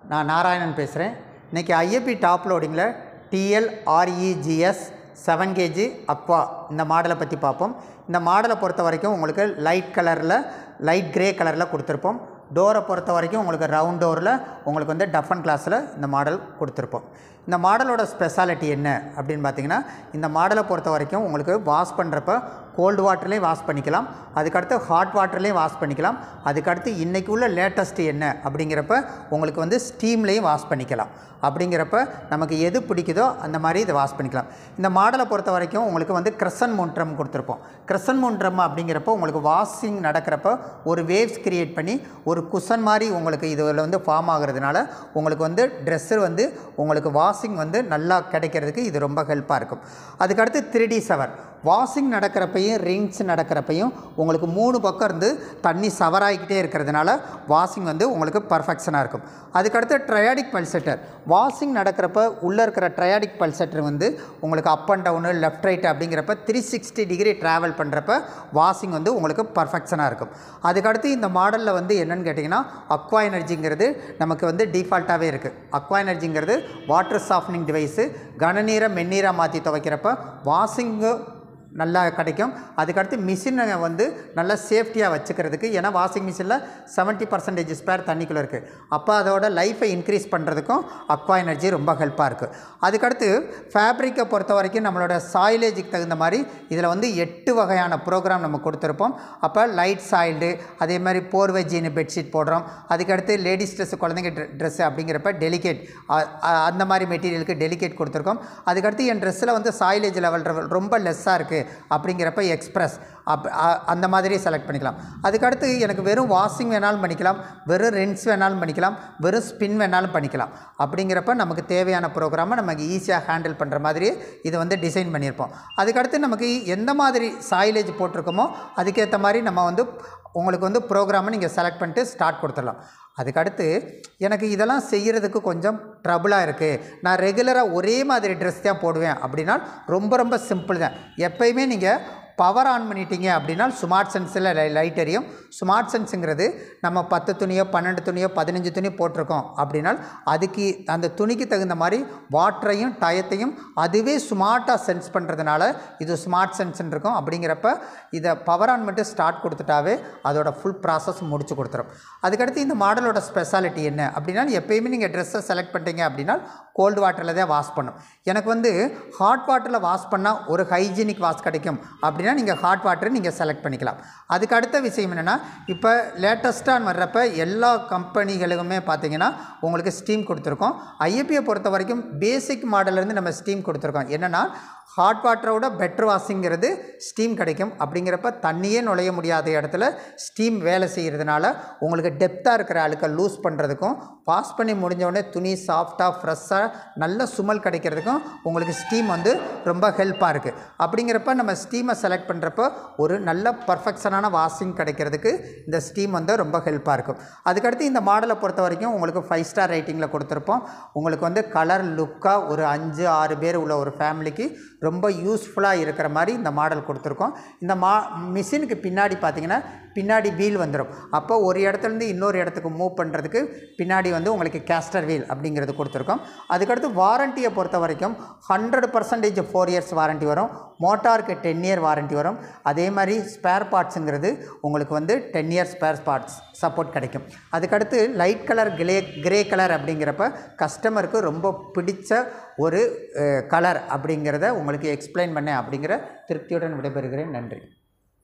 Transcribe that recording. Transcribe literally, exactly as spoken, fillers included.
நான் நாராயணன் பேசுகிறேன். இன்றைக்கி ஐஎப்பி டாப் லோடிங்கில் டிஎல்ஆர்இஜிஎஸ் செவன் கேஜி அக்வா இந்த மாடலை பற்றி பார்ப்போம். இந்த மாடலை பொறுத்த வரைக்கும் உங்களுக்கு லைட் கலரில் லைட் கிரே கலரில் கொடுத்துருப்போம். டோரை பொறுத்த வரைக்கும் உங்களுக்கு ரவுண்ட் டோரில் உங்களுக்கு வந்து டஃபன் கிளாஸில் இந்த மாடல் கொடுத்துருப்போம். இந்த மாடலோட ஸ்பெஷாலிட்டி என்ன அப்படின்னு பார்த்தீங்கன்னா, இந்த மாடலை பொறுத்த வரைக்கும் உங்களுக்கு வாஷ் பண்ணுறப்ப கோல்டு வாட்டர்லேயும் வாஷ் பண்ணிக்கலாம், அதுக்கடுத்து ஹாட் வாட்டர்லேயும் வாஷ் பண்ணிக்கலாம், அதுக்கடுத்து இன்றைக்கி உள்ள லேட்டஸ்ட்டு என்ன அப்படிங்கிறப்ப உங்களுக்கு வந்து ஸ்டீம்லேயும் வாஷ் பண்ணிக்கலாம். அப்படிங்கிறப்ப நமக்கு எது பிடிக்குதோ அந்த மாதிரி இதை வாஷ் பண்ணிக்கலாம். இந்த மாடலை பொறுத்த வரைக்கும் உங்களுக்கு வந்து கிரசன் மவுண்ட் ட்ரம் கொடுத்துருப்போம். கிரசன் மவுண்ட் ட்ரம் அப்படிங்கிறப்போ உங்களுக்கு வாஷிங் நடக்கிறப்ப ஒரு வேவ்ஸ் கிரியேட் பண்ணி ஒரு குஷன் மாதிரி உங்களுக்கு இதில் வந்து ஃபார்ம் ஆகிறதுனால உங்களுக்கு வந்து ட்ரெஸ்ஸு வந்து உங்களுக்கு வாஷிங் வந்து நல்லா கிடைக்கிறதுக்கு இது ரொம்ப ஹெல்ப்பாக இருக்கும். அதுக்கடுத்து த்ரீ டி ஷவர் வாஷிங் நடக்கிறப்பையும் ரிங்ஸ் நடக்கிறப்பையும் உங்களுக்கு மூணு பக்கம் இருந்து தண்ணி சவராகிக்கிட்டே இருக்கிறதுனால வாஷிங் வந்து உங்களுக்கு பர்ஃபெக்ஷனாக இருக்கும். அதுக்கடுத்து ட்ரையாடிக் பல்செட்டர் வாஷிங் நடக்கிறப்ப உள்ளே இருக்கிற ட்ரையாடிக் பல்செட்டர் வந்து உங்களுக்கு up and down left right அப்படிங்கிறப்ப த்ரீ சிக்ஸ்டி டிகிரி ட்ராவல் பண்ணுறப்ப வாஷிங் வந்து உங்களுக்கு பர்ஃபெக்ஷனாக இருக்கும். அதுக்கடுத்து இந்த மாடலில் வந்து என்னென்னு கேட்டிங்கன்னா, அக்வா எனர்ஜிங்கிறது நமக்கு வந்து டிஃபால்ட்டாகவே இருக்குது. அக்வா எனர்ஜிங்கிறது வாட்டர் சாஃப்ட்னிங் டிவைஸு, கனநீரை மென்னீராக மாற்றி துவைக்கிறப்ப வாஷிங்கு நல்லா கிடைக்கும். அதுக்கடுத்து மிஷினை வந்து நல்லா சேஃப்டியாக வச்சுக்கிறதுக்கு, ஏன்னா வாஷிங் மிஷினில் செவன்ட்டி பர்சன்டேஜ் ஸ்பேர் தண்ணிக்குள்ளே இருக்குது. அப்போ அதோட லைஃப்பை இன்க்ரீஸ் பண்ணுறதுக்கும் அக்வா எனர்ஜி ரொம்ப ஹெல்ப்பாக இருக்குது. அதுக்கடுத்து ஃபேப்ரிக்கை பொறுத்த வரைக்கும் நம்மளோட சாயிலேஜுக்கு தகுந்த மாதிரி இதில் வந்து எட்டு வகையான ப்ரோக்ராம் நம்ம கொடுத்துருப்போம். அப்போ லைட் சாயில்டு, அதே மாதிரி போர்வை ஜீனு பெட்ஷீட் போடுறோம். அதுக்கடுத்து லேடிஸ் ட்ரெஸ்ஸு, குழந்தைங்க ட்ரெஸ்ஸு அப்படிங்கிறப்ப டெலிகேட் அந்த மாதிரி மெட்டீரியலுக்கு டெலிகேட் கொடுத்துருக்கோம். அதுக்கடுத்து என் ட்ரெஸ்ஸில் வந்து சாயிலேஜ் லெவல் ரொம்ப லெஸ்ஸாக இருக்குது அப்படிங்கிறப்ப எக்ஸ்பிரஸ் அப் அந்த மாதிரி செலக்ட் பண்ணிக்கலாம். அதுக்கடுத்து எனக்கு வெறும் வாஷிங் வேணாலும் பண்ணிக்கலாம், வெறும் ரென்ஸ் வேணாலும் பண்ணிக்கலாம், வெறும் ஸ்பின் வேணாலும் பண்ணிக்கலாம். அப்படிங்கிறப்ப நமக்கு தேவையான ப்ரோக்ராமை நமக்கு ஈஸியாக ஹேண்டில் பண்ணுற மாதிரி இதை வந்து டிசைன் பண்ணியிருப்போம். அதுக்கடுத்து நமக்கு எந்த மாதிரி சாயிலேஜ் போட்டிருக்கோமோ அதுக்கேற்ற மாதிரி நம்ம வந்து உங்களுக்கு வந்து ப்ரோக்ராமை நீங்கள் செலக்ட் பண்ணிட்டு ஸ்டார்ட் கொடுத்துடலாம். அதுக்கடுத்து எனக்கு இதெல்லாம் செய்கிறதுக்கு கொஞ்சம் ட்ரபுளாக இருக்குது, நான் ரெகுலராக ஒரே மாதிரி ட்ரெஸ் தான் போடுவேன் அப்படின்னா ரொம்ப ரொம்ப சிம்பிள் தான். எப்போயுமே நீங்கள் பவர் ஆன் பண்ணிட்டீங்க அப்படின்னா ஸ்மார்ட் சென்ஸில் லை லைட் எரியும். ஸ்மார்ட் சென்ஸுங்கிறது நம்ம பத்து துணியோ பன்னெண்டு துணியோ பதினஞ்சு துணி போட்டிருக்கோம் அப்படின்னா அதுக்கு அந்த துணிக்கு தகுந்த மாதிரி வாட்டரையும் டயத்தையும் அதுவே ஸ்மார்ட்டாக சென்ஸ் பண்ணுறதுனால இது ஸ்மார்ட் சென்ஸ்ன்னு இருக்கும். அப்படிங்கிறப்ப இதை பவர் ஆன் பண்ணிட்டு ஸ்டார்ட் கொடுத்துட்டாவே அதோட ஃபுல் ப்ராசஸ் முடிச்சு கொடுத்துரும். அதுக்கடுத்து இந்த மாடலோட ஸ்பெஷாலிட்டி என்ன அப்படின்னா, எப்போயுமே நீங்கள் ட்ரெஸ்ஸை செலக்ட் பண்ணிட்டீங்க அப்படின்னா கோல்டு வாட்டரில் தான் வாஷ் பண்ணும். எனக்கு வந்து ஹாட் வாட்டரில் வாஷ் பண்ணால் ஒரு ஹைஜீனிக் வாஷ் கிடைக்கும் அப்படின்னா நீங்கள் ஹாட் வாட்டர் நீங்கள் செலக்ட் பண்ணிக்கலாம். அதுக்கு அடுத்த விஷயம் என்னென்னா, இப்போ லேட்டஸ்ட்டாக வர்றப்ப எல்லா கம்பெனிகளுக்குமே பார்த்தீங்கன்னா உங்களுக்கு ஸ்டீம் கொடுத்துருக்கோம். ஐஎப்பியை பொறுத்த வரைக்கும் பேசிக் மாடலேருந்து நம்ம ஸ்டீம் கொடுத்துருக்கோம். என்னென்னா ஹாட் வாட்டரோட பெட்டர் வாஷிங்கிறது ஸ்டீம் கிடைக்கும். அப்படிங்கிறப்ப தண்ணியே நுழைய முடியாத இடத்துல ஸ்டீம் வேலை செய்கிறதுனால உங்களுக்கு டெப்த்தாக இருக்கிற அழுக்கை லூஸ் பண்ணுறதுக்கும், வாஷ் பண்ணி முடிஞ்சவுடனே துணி சாஃப்டாக ஃப்ரெஷ்ஷாக நல்ல சுமல் கிடைக்கிறதுக்கும் உங்களுக்கு ஸ்டீம் வந்து ரொம்ப ஹெல்ப்பாக இருக்குது. அப்படிங்கிறப்ப நம்ம ஸ்டீமை செலக்ட் பண்ணுறப்போ ஒரு நல்ல பர்ஃபெக்ஷனான வாஷிங் கிடைக்கிறதுக்கு இந்த ஸ்டீம் வந்து ரொம்ப ஹெல்ப்பாக இருக்கும். அதுக்கடுத்து இந்த மாடலை பொறுத்த வரைக்கும் உங்களுக்கு ஃபைவ் ஸ்டார் ரேட்டிங்கில் கொடுத்துருப்போம். உங்களுக்கு வந்து கலர் லுக்காக ஒரு அஞ்சு ஆறு பேர் உள்ள ஒரு ஃபேமிலிக்கு ரொம்ப யூஸ்ஃபுல்லாக இருக்கிற மாதிரி இந்த மாடல் கொடுத்துருக்கோம். இந்த மா மிஷினுக்கு பின்னாடி பார்த்திங்கன்னா பின்னாடி வீல் வந்துடும். அப்போ ஒரு இடத்துலேருந்து இன்னொரு இடத்துக்கு மூவ் பண்ணுறதுக்கு பின்னாடி வந்து உங்களுக்கு கேஸ்டர் வீல் அப்படிங்கிறது கொடுத்துருக்கோம். அதுக்கடுத்து வாரண்டியை பொறுத்த வரைக்கும் hundred percentage four years warranty வரும். மோட்டாருக்கு டென் இயர் வாரண்ட்டி வரும். அதே மாதிரி ஸ்பேர் பார்ட்ஸுங்கிறது உங்களுக்கு வந்து ten years spare parts support கிடைக்கும். அதுக்கடுத்து light colour grey grey colour அப்படிங்கிறப்ப கஸ்டமருக்கு ரொம்ப பிடிச்ச ஒரு கலர் அப்படிங்கிறத உங்களுக்கு எக்ஸ்பிளைன் பண்ணேன். அப்படிங்கிற திருப்தியுடன் விடைபெறுகிறேன். நன்றி.